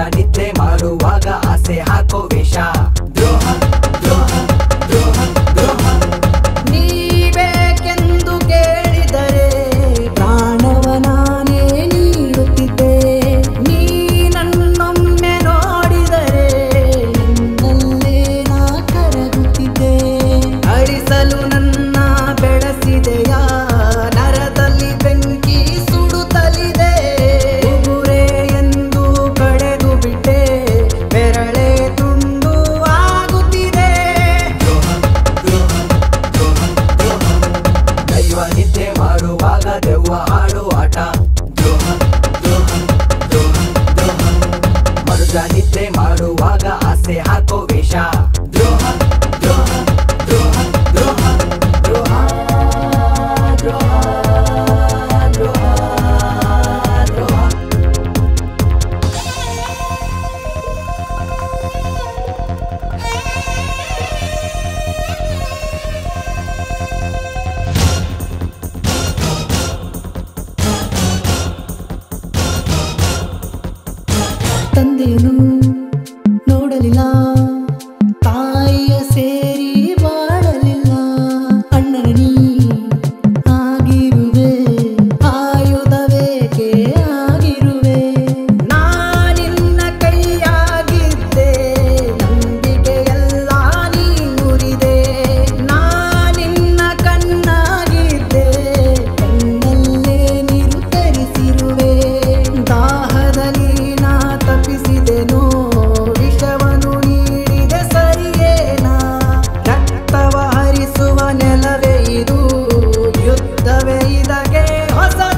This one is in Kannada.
ನಿದ್ರೆ ಮಾಡುವಾಗ ಆಸೆ ಹಾಕೋ ವೇಷ ದ್ರೋಹ ದ್ರೋಹ ದ್ರೋಹ ದ್ರೋಹ ನೀಬೇಕೆಂದು ಕೇಳಿದರೆ ಪ್ರಾಣವ ನಾನೇ ನೀಡುತ್ತಿದ್ದೆ ನೀ ನನ್ನೊಮ್ಮೆ ನೋಡಿದರೆ ನಿನ್ನಲ್ಲೇ ನಾ ಕರಗುತ್ತಿದ್ದೆ ಅಳಿಸಲು ನನ್ನ ಬೆಳೆಸಿದೆಯ ನರದಲ್ಲಿ ಬೆಂಕಿ ಸುಡುತ್ತಲಿದೆ ಉಗುರೇ ಎಂದು ಕಳೆದು ಬಿಟ್ಟೆ ಬೆರಳೆ ತುಂಡು ಆಗುತ್ತಿದೆ ದೈವ ನಿದ್ರೆ ಮಾಡುವಾಗ ದೆವ್ವ ಆಡೋ ಆಟ ದ್ರೋಹ ದ್ರೋಹ ದ್ರೋಹ ದ್ರೋಹ ಮನುಜ ನಿದ್ರೆ ಮಾಡುವಾಗ ಆಸೆ ಹಾಕೋ ವೇಷ ದ್ರೋಹ ದ್ರೋಹ ದ್ರೋಹ ದ್ರೋಹ ದ್ರೋಹ ದ್ರೋಹ ದ್ರೋಹ ದ್ರೋಹ ತಂದೆನು ನೋಡಲಿಲ್ಲ ತಾಯಿಯ ಸೇರಿ ಬಾಳಲಿಲ್ಲ ಅಣ್ಣನ ನೀ ಆಗಿರುವೆ ಆಯುಧವೇಕೆ ಆಗಿರುವೆ ನಾನಿನ್ನ ಕೈಯಾಗಿದ್ದೆ ನಂಬಿಕೆಯೆಲ್ಲ ನೀ ಮುರಿದೆ ನಾನಿನ್ನ ಕಣ್ಣಾಗಿದ್ದೆ ಕಣ್ಣಲ್ಲೇ ನೀರು ತರಿಸಿರುವೆ ದಾಹದಲ್ಲಿ ನಾ ತಪ್ಪಿಸಿದೆನೋ ವಿಷವನ್ನು ನೀಡಿದೆ ಸರಿಯೇನಾ ರಕ್ತವ ಹರಿಸುವ ನೆಲವೇ ಇದು ಯುದ್ಧವೇ ಇದಕ್ಕೆ ಹೊಸ